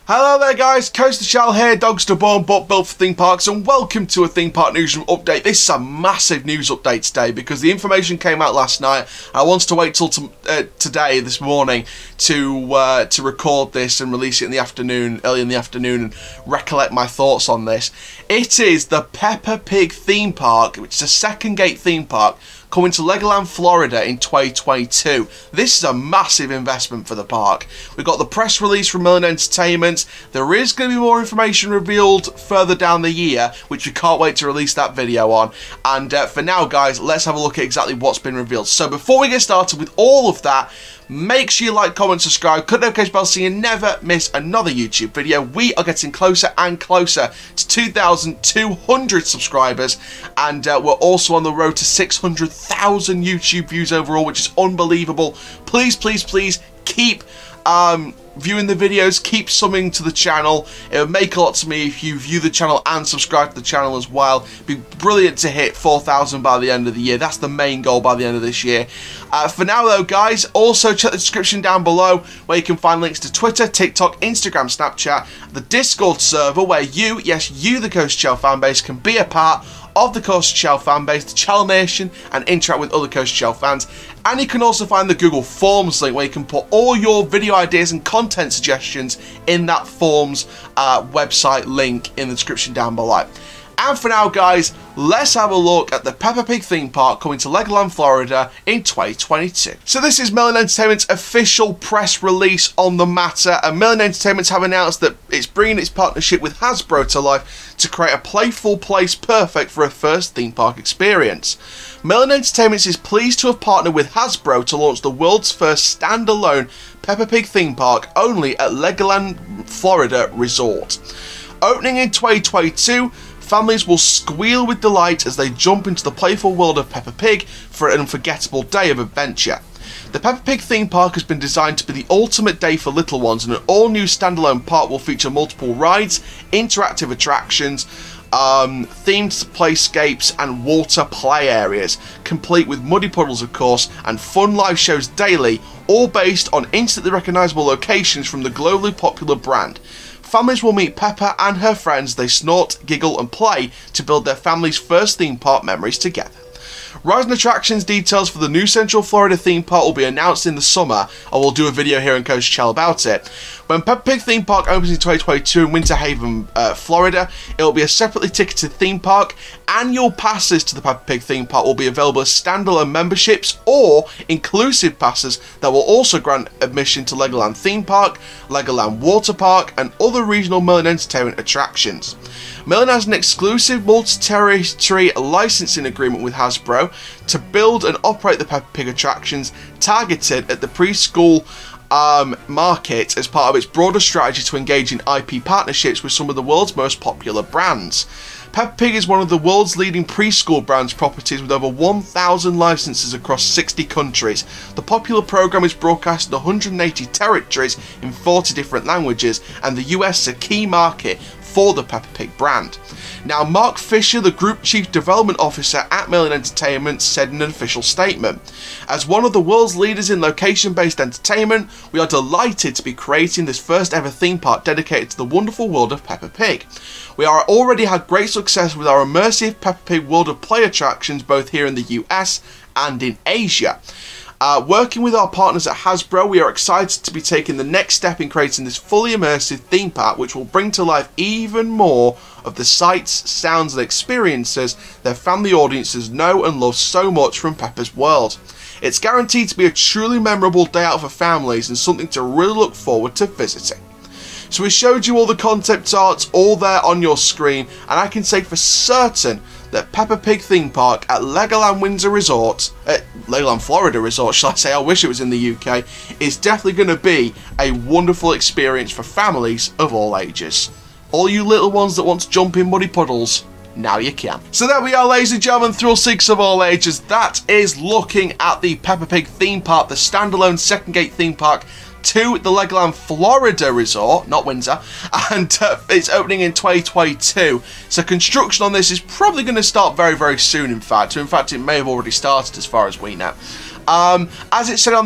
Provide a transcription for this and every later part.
Hello there guys, Coaster Chal here, Dogster Born, but built for theme parks, and welcome to a theme park newsroom update. This is a massive news update today because the information came out last night. I wanted to wait till this morning to record this and release it in the afternoon, early in the afternoon, and recollect my thoughts on this. It is the Peppa Pig theme park, which is a second gate theme park, coming to Legoland, Florida in 2022. This is a massive investment for the park. We've got the press release from Merlin Entertainment. There is going to be more information revealed further down the year, which we can't wait to release that video on. And for now, guys, let's have a look at exactly what's been revealed. So before we get started with all of that, make sure you like, comment, subscribe, click the notification bell so you never miss another YouTube video. We are getting closer and closer to 2,200 subscribers, and we're also on the road to 600,000 YouTube views overall, which is unbelievable. Please, please, please keep viewing the videos, keep subbing to the channel. It would make a lot to me if you view the channel and subscribe to the channel as well. It'd be brilliant to hit 4,000 by the end of the year. That's the main goal by the end of this year. For now though, guys, also check the description down below where you can find links to Twitter, TikTok, Instagram, Snapchat, the Discord server where you, yes you, the Coaster Chal fanbase, can be a part of the Coaster Chal fanbase, the Chal Nation, and interact with other Coaster Chal fans. And you can also find the Google Forms link where you can put all your video ideas and content suggestions in that Forms website link in the description down below. And for now, guys, let's have a look at the Peppa Pig theme park coming to Legoland, Florida in 2022. So this is Merlin Entertainment's official press release on the matter, and Merlin Entertainment have announced that it's bringing its partnership with Hasbro to life to create a playful place perfect for a first theme park experience. Merlin Entertainment is pleased to have partnered with Hasbro to launch the world's first standalone Peppa Pig theme park only at Legoland, Florida Resort. Opening in 2022, families will squeal with delight as they jump into the playful world of Peppa Pig for an unforgettable day of adventure. The Peppa Pig theme park has been designed to be the ultimate day for little ones, and an all-new standalone park will feature multiple rides, interactive attractions, themed playscapes and water play areas, complete with muddy puddles of course, and fun live shows daily, all based on instantly recognisable locations from the globally popular brand. Families will meet Peppa and her friends. They snort, giggle and play to build their family's first theme park memories together. Rides and attractions details for the new Central Florida theme park will be announced in the summer, and we'll do a video here on Coaster Chal about it. When Peppa Pig theme park opens in 2022 in Winter Haven, Florida, it will be a separately ticketed theme park. Annual passes to the Peppa Pig theme park will be available as standalone memberships or inclusive passes that will also grant admission to Legoland theme park, Legoland water park, and other regional Merlin Entertainment attractions. Merlin has an exclusive multi-territory licensing agreement with Hasbro to build and operate the Peppa Pig attractions targeted at the preschool market as part of its broader strategy to engage in IP partnerships with some of the world's most popular brands. Peppa Pig is one of the world's leading preschool brands properties with over 1,000 licenses across 60 countries. The popular program is broadcast in 180 territories in 40 different languages, and the US is a key market for the Peppa Pig brand. Now, Mark Fisher, the Group Chief Development Officer at Merlin Entertainment, said in an official statement, "As one of the world's leaders in location-based entertainment, we are delighted to be creating this first ever theme park dedicated to the wonderful world of Peppa Pig. We are already had great success with our immersive Peppa Pig World of Play attractions both here in the US and in Asia. Working with our partners at Hasbro, we are excited to be taking the next step in creating this fully immersive theme park which will bring to life even more of the sights, sounds and experiences their family audiences know and love so much from Peppa's World. It's guaranteed to be a truly memorable day out for families and something to really look forward to visiting." So we showed you all the concept arts all there on your screen, and I can say for certain that Peppa Pig theme park at Legoland Florida Resort, shall I say, I wish it was in the UK, is definitely going to be a wonderful experience for families of all ages. All you little ones that want to jump in muddy puddles, now you can. So there we are, ladies and gentlemen, thrill seekers of all ages. That is looking at the Peppa Pig theme park, the standalone second gate theme park to the Legoland Florida Resort, not Windsor, and it's opening in 2022. So construction on this is probably going to start very, very soon, in fact. In fact, it may have already started as far as we know. As it said on the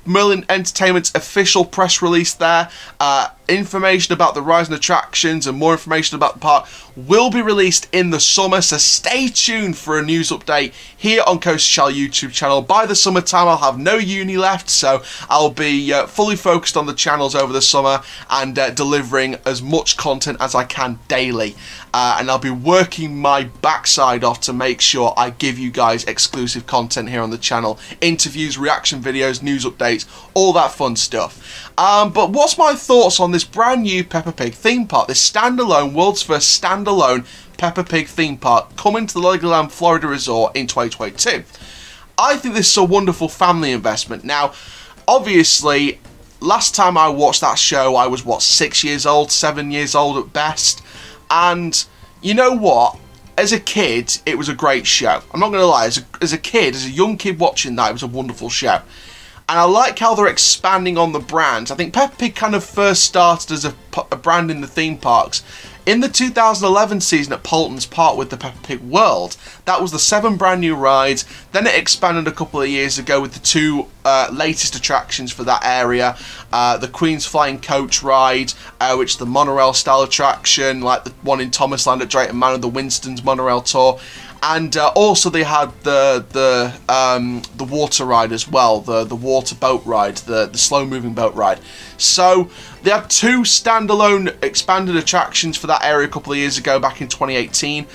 Merlin Entertainment's official press release there. Information about the Rise and attractions and more information about the park will be released in the summer, so stay tuned for a news update here on Coast to Chal YouTube channel. By the summertime, I'll have no uni left, so I'll be fully focused on the channels over the summer and delivering as much content as I can daily. And I'll be working my backside off to make sure I give you guys exclusive content here on the channel. Interviews, reaction videos, news updates, all that fun stuff. But what's my thoughts on this brand new Peppa Pig theme park? This standalone, world's first standalone Peppa Pig theme park coming to the Legoland Florida Resort in 2022. I think this is a wonderful family investment. Now, obviously, last time I watched that show, I was, what, 6 years old, 7 years old at best. And you know what? As a kid, it was a great show. I'm not going to lie. As a young kid watching that, it was a wonderful show. And I like how they're expanding on the brands. I think Peppa Pig kind of first started as a brand in the theme parks in the 2011 season at Paultons Park with the Peppa Pig World. That was the 7 brand new rides. Then it expanded a couple of years ago with the 2 latest attractions for that area. The Queen's Flying Coach ride, which is the monorail style attraction, like the one in Thomasland at Drayton Manor, the Winston's monorail tour. And also they had the water ride as well, the water boat ride, the slow moving boat ride. So they had 2 standalone expanded attractions for that area a couple of years ago, back in 2018.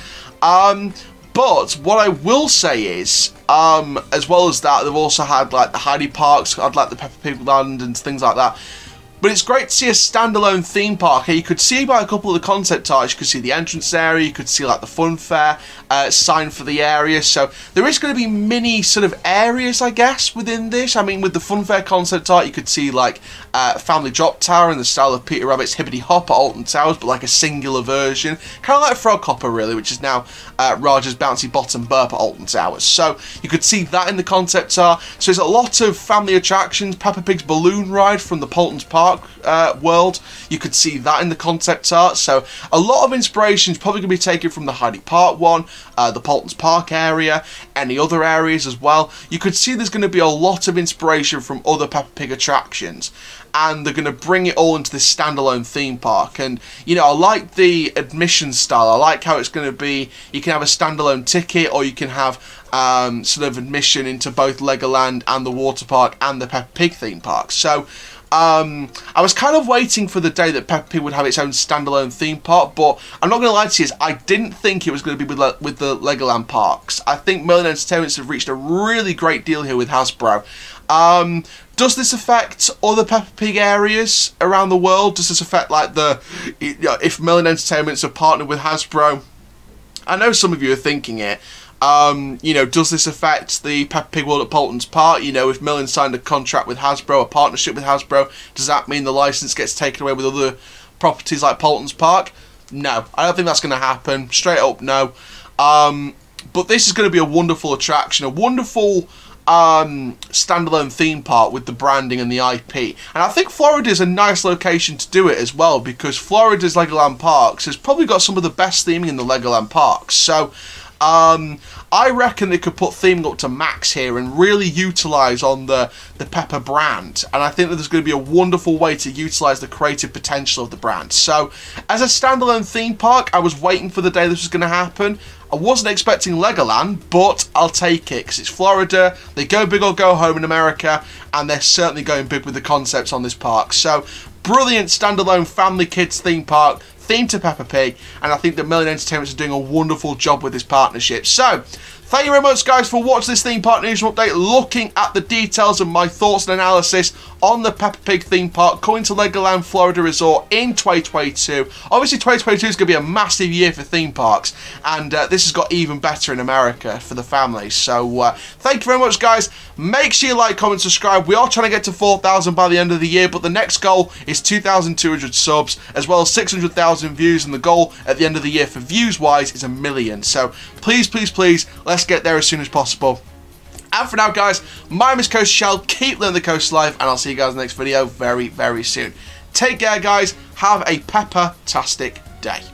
But what I will say is, as well as that, they've also had like the Heidi Parks, had like the Peppa Pig Land and things like that. But it's great to see a standalone theme park here. You could see by a couple of the concept arts, you could see the entrance area, you could see like the fun fair sign for the area. So there is going to be mini sort of areas, I guess, within this. I mean, with the fun fair concept art, you could see like Family Drop Tower in the style of Peter Rabbit's Hibbity Hop at Alton Towers, but like a singular version. Kind of like Frog Hopper, really, which is now Roger's Bouncy Bottom Burp at Alton Towers. So you could see that in the concept art. So there's a lot of family attractions. Peppa Pig's balloon ride from the Paultons Park world, you could see that in the concept art. So a lot of inspiration is probably going to be taken from the Heidi Park one, the Paultons Park area, any other areas as well. You could see there's going to be a lot of inspiration from other Peppa Pig attractions, and they're going to bring it all into this standalone theme park. And you know, I like the admission style. I like how it's going to be, you can have a standalone ticket, or you can have sort of admission into both Legoland and the water park and the Peppa Pig theme park. So I was kind of waiting for the day that Peppa Pig would have its own standalone theme park, but I'm not going to lie to you, I didn't think it was going to be with the Legoland parks. I think Merlin Entertainments have reached a really great deal here with Hasbro. Does this affect other Peppa Pig areas around the world? Does this affect like if Merlin Entertainments have partnered with Hasbro? I know some of you are thinking it. You know, does this affect the Peppa Pig World at Paultons Park? You know, if Merlin signed a contract with Hasbro, a partnership with Hasbro, does that mean the license gets taken away with other properties like Paultons Park? No, I don't think that's going to happen. Straight up, no. But this is going to be a wonderful attraction, a wonderful standalone theme park with the branding and the IP. And I think Florida is a nice location to do it as well, because Florida's Legoland Parks has probably got some of the best theming in the Legoland Parks. So I reckon they could put theming up to max here and really utilise on the Peppa brand. And I think that there's going to be a wonderful way to utilise the creative potential of the brand. So, as a standalone theme park, I was waiting for the day this was going to happen. I wasn't expecting Legoland, but I'll take it, because it's Florida, they go big or go home in America, and they're certainly going big with the concepts on this park. So, brilliant standalone family kids theme park, themed to Peppa Pig, and I think that Merlin Entertainments are doing a wonderful job with this partnership. So, thank you very much, guys, for watching this theme park news update, looking at the details and my thoughts and analysis on the Peppa Pig theme park coming to Legoland Florida Resort in 2022. Obviously, 2022 is going to be a massive year for theme parks, and this has got even better in America for the families. So, thank you very much, guys. Make sure you like, comment, subscribe. We are trying to get to 4,000 by the end of the year, but the next goal is 2,200 subs, as well as 600,000 views, and the goal at the end of the year for views-wise is 1 million. So, please, please, please, let's get there as soon as possible. And for now, guys, my name is Coast to Chal. Keep learning the coast life, and I'll see you guys in the next video very, very soon. Take care, guys. Have a Peppa-tastic day.